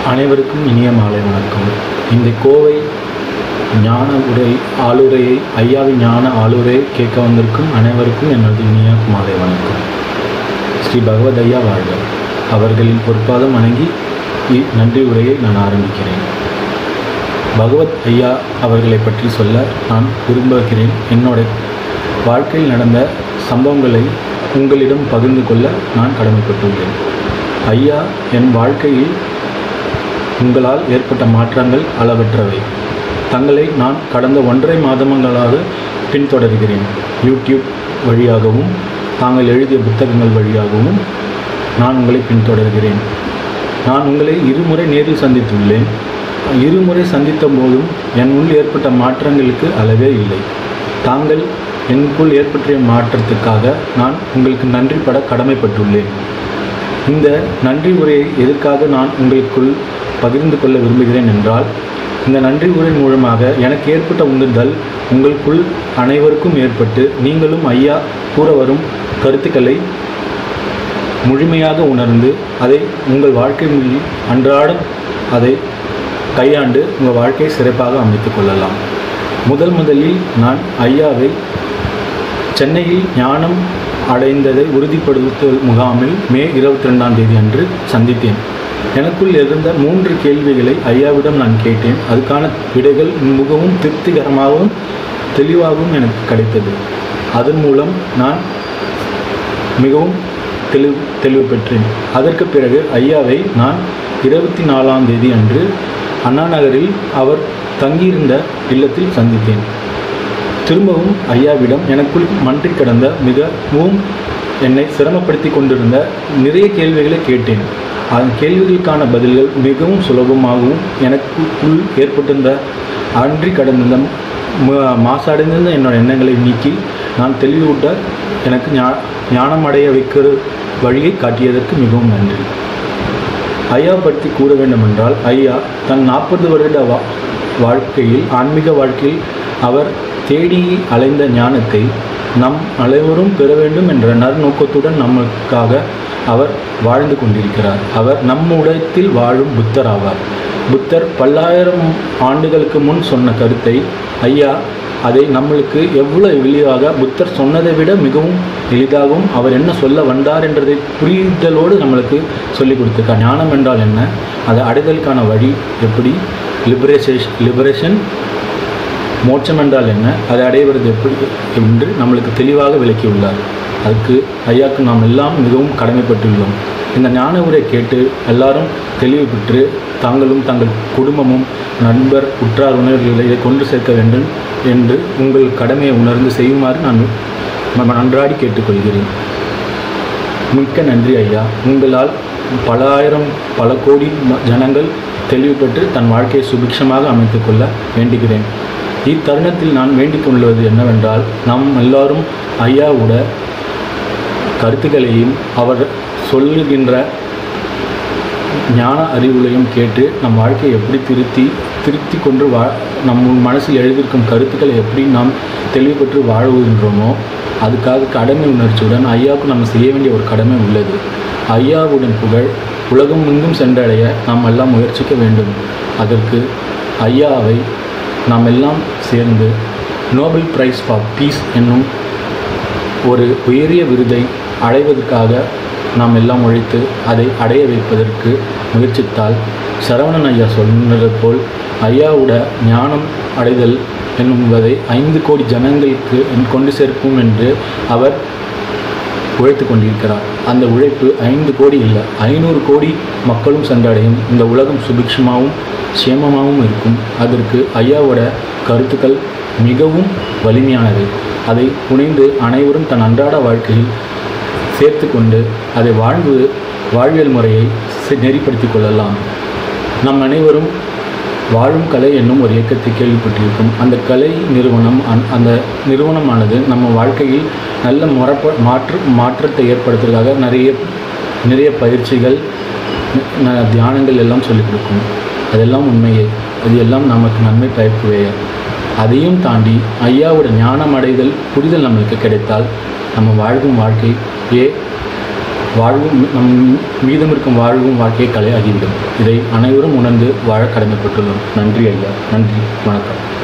அனைவருக்கும் இனிய மாலை வணக்கம். இந்த கோவை ஞான ஆளுரையை ஐயாவின் ஞான ஆளுரையை கேட்க வந்திருக்கும் அனைவருக்கும் எனது இனிய மாலை வணக்கம். ஸ்ரீ பகவத் ஐயா வாழ்க. அவர்களின் பொற்பாதம் வணங்கி நன்றி உரையை நான் ஆரம்பிக்கிறேன். பகவத் ஐயா அவர்களை பற்றி சொல்ல நான் விரும்புகிறேன். என்னோட வாழ்க்கையில் நடந்த சம்பவங்களை உங்களிடம் பகிர்ந்து கொள்ள நான் கடமைப்பட்டுள்ளேன். ஐயா, என் வாழ்க்கையில் உங்களால் ஏற்பட்ட மாற்றங்கள் அளவற்றவை. தங்களை நான் கடந்த 1.5 மாதங்களாக பின்தொடர்கிறேன். யூடியூப் வழியாகவும் தாங்கள் எழுதிய புத்தகங்கள் வழியாகவும் நான் உங்களை பின்தொடர்கிறேன். நான் உங்களை 2 முறை நேரில் சந்தித்துள்ளேன். 2 முறை சந்தித்த போதும் என் உள் ஏற்பட்ட மாற்றங்களுக்கு அளவே இல்லை. தாங்கள் எனக்குள் ஏற்பற்றிய மாற்றத்துக்காக நான் உங்களுக்கு நன்றி பட கடமைப்பட்டுள்ளேன். இந்த நன்றி உரையை எதற்காக நான் உங்களுக்குள் பகிர்ந்து கொள்ள விரும்புகிறேன் என்றால், இந்த நன்றி உரை மூலமாக எனக்கு ஏற்பட்ட உந்துதல் உங்களுக்குள் அனைவருக்கும் ஏற்பட்டு நீங்களும் ஐயா கூற வரும் கருத்துக்களை முழுமையாக உணர்ந்து அதை உங்கள் வாழ்க்கை அன்றாடம் அதை கையாண்டு உங்கள் வாழ்க்கையை சிறப்பாக அமைத்து கொள்ளலாம். முதலில் நான் ஐயாவை சென்னையில் ஞானம் அடைந்ததை உறுதிப்படுத்தல் முகாமில் மே 22ஆம் தேதி அன்று சந்தித்தேன். எனக்குள் இருந்த 3 கேள்விகளை ஐயாவிடம் நான் கேட்டேன். அதுக்கான விடைகள் மிகவும் திருப்திகரமாகவும் தெளிவாகவும் எனக்கு கிடைத்தது. அதன் மூலம் நான் மிகவும் தெளிவு பெற்றேன். அதற்கு பிறகு ஐயாவை நான் 24ஆம் தேதி அன்று அண்ணா நகரில் அவர் தங்கியிருந்த இல்லத்தில் சந்தித்தேன். திரும்பவும் ஐயாவிடம் எனக்குள் மன்றி கிடந்த மிகவும் என்னை சிரமப்படுத்தி கொண்டிருந்த நிறைய கேள்விகளை கேட்டேன். அதன் கேள்விகளுக்கான பதில்கள் மிகவும் சுலபமாகவும் எனக்குள் ஏற்பட்டிருந்த அன்றி கடந்த மாசடைந்திருந்த என்னோட எண்ணங்களை நீக்கி நான் தெளிவூட்ட எனக்கு ஞானம் அடைய வைக்கிற வழியை காட்டியதற்கு மிகவும் நன்றி. ஐயா பற்றி கூற வேண்டுமென்றால், ஐயா தன் 40 வருட வாழ்க்கையில் ஆன்மீக வாழ்க்கையில் அவர் தேடி அலைந்த ஞானத்தை நம் அனைவரும் பெற வேண்டும் என்ற நற்நோக்கத்துடன் நமக்காக அவர் வாழ்ந்து கொண்டிருக்கிறார். அவர் நம்முடத்தில் வாழும் புத்தர் ஆவார். புத்தர் 10,000 ஆண்டுகளுக்கு முன் சொன்ன கருத்தை ஐயா அதை நம்மளுக்கு எவ்வளவு எளிதாக புத்தர் சொன்னதை விட மிகவும் எளிதாகவும் அவர் என்ன சொல்ல வந்தார் என்றதை புரிதலோடு நம்மளுக்கு சொல்லிக் கொடுத்துருக்கார். ஞானம் என்றால் என்ன, அதை அடைதலுக்கான வழி எப்படி, லிபரேஷன் மோட்சம் என்றால் என்ன, அதை அடைவது எப்படி என்று நம்மளுக்கு தெளிவாக விளக்கியுள்ளார். அதுக்கு ஐயாவுக்கு நாம் எல்லாம் மிகவும் கடமைப்பட்டுள்ளோம். இந்த ஞான உரை கேட்டு எல்லாரும் தெளிவு பெற்று தாங்களும் தங்கள் குடும்பமும் நண்பர் உற்றார் உணர்வுகளை இதை கொண்டு சேர்க்க வேண்டும் என்று உங்கள் கடமையை உணர்ந்து செய்யுமாறு நான் நன்றாடி கேட்டுக்கொள்கிறேன். மிக்க நன்றி ஐயா. உங்களால் பல கோடி ஜனங்கள் தெளிவு பெற்று தன் வாழ்க்கையை சுபிக்ஷமாக அமைத்து கொள்ள வேண்டுகிறேன். இத்தருணத்தில் நான் வேண்டிக் கொள்வது என்னவென்றால், நாம் எல்லாரும் ஐயாவோட கருத்துக்களையும் அவர் சொல்லுகின்ற ஞான அறிவுகளையும் கேட்டு நம் வாழ்க்கையை எப்படி திருத்தி கொண்டு நம் மனசில் எழுதியிருக்கும் கருத்துக்களை எப்படி நாம் தெளிவு பெற்று வாழுகின்றோமோ அதுக்காக கடமை உணர்ச்சியுடன் ஐயாவுக்கு நம்ம செய்ய வேண்டிய ஒரு கடமை உள்ளது. ஐயாவுடன் புகழ் உலகம் எங்கும் சென்றடைய நாம் எல்லாம் முயற்சிக்க வேண்டும். அதற்கு ஐயாவை நாம் எல்லாம் சேர்ந்து நோபல் பிரைஸ் ஃபார் பீஸ் என்னும் ஒரு உயரிய விருதை அடைவதற்காக நாம் எல்லாம் உழைத்து அதை அடைய வைப்பதற்கு முயற்சித்தால், சரவணன் ஐயா சொன்னது போல் ஐயாவோட ஞானம் அடைதல் என்பதை 5 கோடி ஜனங்களுக்கு கொண்டு சேர்க்கும் என்று அவர் உழைத்து கொண்டிருக்கிறார். அந்த உழைப்பு 5 கோடி இல்லை, 500 கோடி மக்களும் சென்றடையும். இந்த உலகம் சுபிக்ஷமாகவும் சேமமாகவும் இருக்கும். அதற்கு ஐயாவோட கருத்துக்கள் மிகவும் வலிமையானவை. அதை புனைந்து அனைவரும் தன் அன்றாட வாழ்க்கையில் சேர்த்து கொண்டு அதை வாழ்வியல் முறையை நெறிப்படுத்தி கொள்ளலாம். நம் அனைவரும் வாழும் கலை என்னும் ஒரு இயக்கத்தை கேள்விப்பட்டிருக்கும். அந்த கலை அந்த நிறுவனமானது நம்ம வாழ்க்கையில் நல்ல மாற்றத்தை ஏற்படுத்துவதற்காக நிறைய பயிற்சிகள் தியானங்கள் எல்லாம் சொல்லிக் கொடுக்கும். அதெல்லாம் உண்மையே, அது எல்லாம் நமக்கு நன்மை பயக்குவே. அதையும் தாண்டி ஐயாவோட ஞானம் அடைதல் புரிதல் நம்மளுக்கு கிடைத்தால் நம்ம வாழ்க்கையே வாழ்வும் நம் மீதம் இருக்கும் வாழ்வும் வாழ்க்கையை கலையாகிவிடும். இதை அனைவரும் உணர்ந்து வாழ கடமைப்பட்டுள்ளோம். நன்றி ஐயா. நன்றி. வணக்கம்.